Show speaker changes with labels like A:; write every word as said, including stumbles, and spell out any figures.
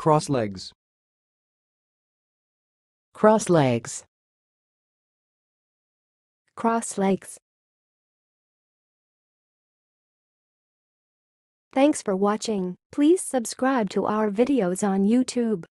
A: Crosslegs.
B: Crosslegs.
C: Crosslegs. Thanks for watching. Please subscribe to our videos on YouTube.